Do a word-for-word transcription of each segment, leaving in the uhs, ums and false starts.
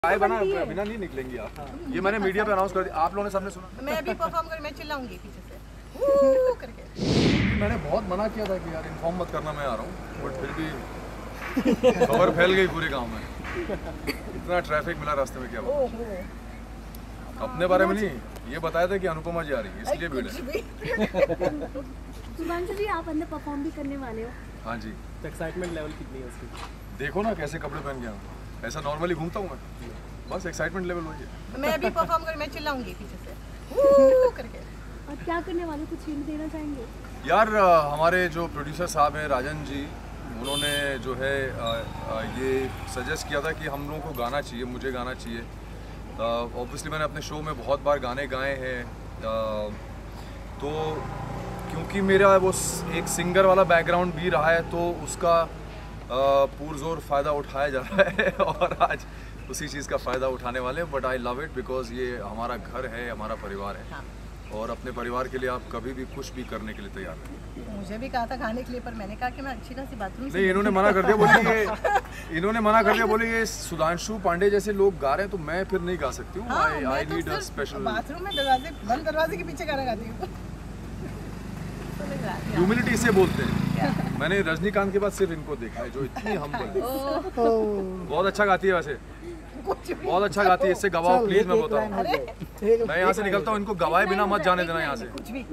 गाय बना बिना नहीं निकलेंगी आप। हाँ। ये मैंने मीडिया पे अनाउंस कर दिया, आप लोगों ने सबने सुना। मैं अभी परफॉर्म कर मैं चिल्लाऊंगी पीछे से करके। मैंने बहुत मना किया था कि यार इन्फॉर्म मत करना मैं आ रहा हूँ, बट फिर भी खबर फैल गई पूरे गांव में। इतना ट्रैफिक मिला रास्ते में, क्या बात। अपने बारे में नहीं, ये बताया था कि अनुपमा जी आ रही है इसलिए भीड़ है। सुभांशु जी, आप अंदर परफॉर्म भी करने वाले हो। हाँ जी। तो एक्साइटमेंट लेवल कितनी है उसकी? देखो ना कैसे कपड़े पहन गया हूँ, ऐसा नॉर्मली घूमता हूँ मैं, बस एक्साइटमेंट लेवल वही है। मैं अभी परफॉर्म कर मैं चिल्लाऊंगी पीछे से करके। और क्या करने वाले, कुछ हिंट देना चाहेंगे? यार हमारे जो प्रोड्यूसर साहब हैं राजन जी, उन्होंने जो है ये सजेस्ट किया था कि हम लोगों को गाना चाहिए, मुझे गाना चाहिए। ऑब्वियसली मैंने अपने शो में बहुत बार गाने गाए हैं, तो क्योंकि मेरा वो एक सिंगर वाला बैकग्राउंड भी रहा है तो उसका पुरजोर फ़ायदा उठाया जा रहा है और आज उसी चीज़ का फ़ायदा उठाने वाले हैं। But I love it because ये हमारा घर है, हमारा परिवार है। हाँ। और अपने परिवार के लिए आप कभी भी कुछ भी करने के लिए तैयार हैं। मुझे भी कहा था खाने के लिए, पर मैंने कहा कि मैं अच्छी खासी बाथरूम नहीं, इन्होंने मना कर दिया, बोली ये इन्होंने मना कर दिया, बोली ये सुधांशु पांडे जैसे लोग गा रहे हैं तो मैं फिर नहीं गा सकती हूँ। I I need a special bathroom में दरवाजे बंद दरवाजे के पीछे गाना गाती हूँ। ह्यूमिलिटी इसे बोलते हैं। मैंने रजनीकांत के बाद सिर्फ इनको देखा है जो इतनी हम्बल है। बहुत अच्छा गाती है वैसे, बहुत अच्छा गाती है। इससे गवाओ प्लीज, मैं बोलता हूँ मैं यहाँ से निकलता हूँ, इनको गवाए बिना मत जाने देना यहाँ से।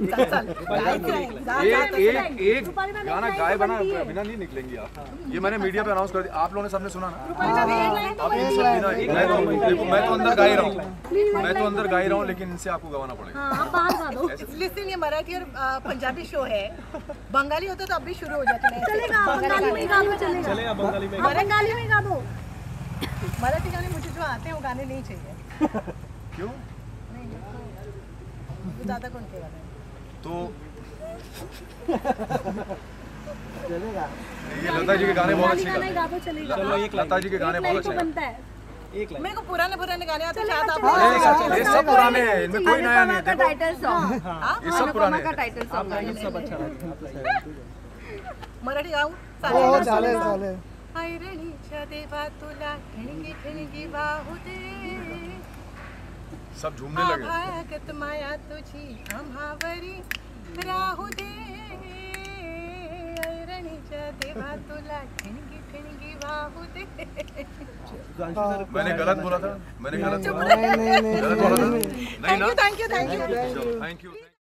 एक एक एक गाना गाए बना बिना नहीं निकलेंगी आप। ये मैंने मीडिया पे अनाउंस कर दिया, आप लोगों ने सबने सुना ना। आप इनसे बिना एक मैं तो मैं तो अंदर गा ही रहा हूँ, मैं तो अंदर गा ही रहा हूँ, लेकिन इनसे आपको गवाना पड़ेगा। लिसन, ये मराठी और पंजाबी शो है, बंगाली होता तो अब भी शुरू हो जाता है। चलेगा, बंगाली में गा दो, चलेगा। चलेगा बंगाली में, बंगाली में गा दो। मराठी गाने मुझे जो आते हैं वो गाने नहीं चाहिए। क्यों? नहीं, तो ज़्यादा कौन के गाने तो चलेगा। ये लता जी के गाने बहुत अच्छे गाते हैं। चलो एक लता जी के गाने बहुत अच्छे बनता है। एक लाइन। मेरे को पुराने पुराने गाने आते हैं। ये सब पुराने हैं, इनमें कोई नया नहीं है। देखो टाइटल सॉन्ग, ये सब पुराने का टाइटल सॉन्ग आपका ये सब अच्छा लगता है। मराठी गाऊं? हो चालेल चालेल। ऐरणीच्या देवा तुला ठिणगी ठिणगी वाहू दे, सब झूमने लगे। आभागत माया तुझी आम्हावरी राहू दे, ऐरणीच्या देवा तुला ठिणगी ठिणगी वाहू दे। मैंने गलत बोला था, मैंने गलत बोला नहीं नहीं नहीं गलत बोला था। नहीं ना, thank you thank you thank you thank you.